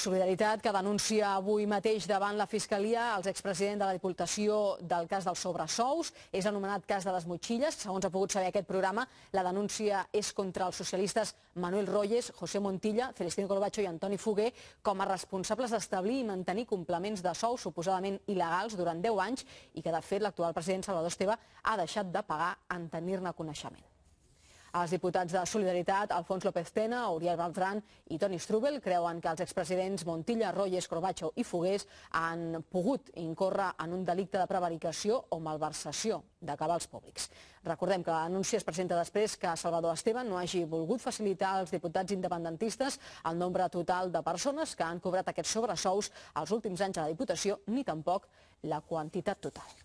Solidaritat, que denuncia avui mateix davant la Fiscalia els expresident de la Diputació del cas dels sobresous. És l'anomenat cas de les motxilles. Segons ha pogut saber aquest programa, la denúncia és contra els socialistes Manuel Royes, José Montilla, Celestino Corbacho i Antoni Foguer com a responsables d'establir i mantenir complements de sou suposadament il·legals durant 10 anys i que, de fet, l'actual president Salvador Esteve ha deixat de pagar en tenir-ne coneixement. Els diputats de Solidaritat, Alfons López Tena, Oriol Beltrán i Toni Strubell, creuen que els expresidents Montilla, Royes, Corbacho i Fogués han pogut incórrer en un delicte de prevaricació o malversació de cabals públics. Recordem que la denúncia es presenta després que Salvador Esteve no hagi volgut facilitar als diputats independentistes el nombre total de persones que han cobrat aquests sobresous els últims anys a la Diputació, ni tampoc la quantitat total.